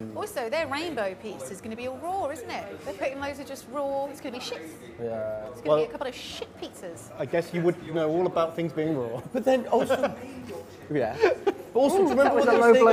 Also, their rainbow pizza is going to be all raw, isn't it? They're putting loads of just raw. It's going to be shit. Yeah. It's going to be a couple of shit pizzas. I guess you would know all about things being raw. But then also, yeah. But also, do you remember that was what a they low were saying blow.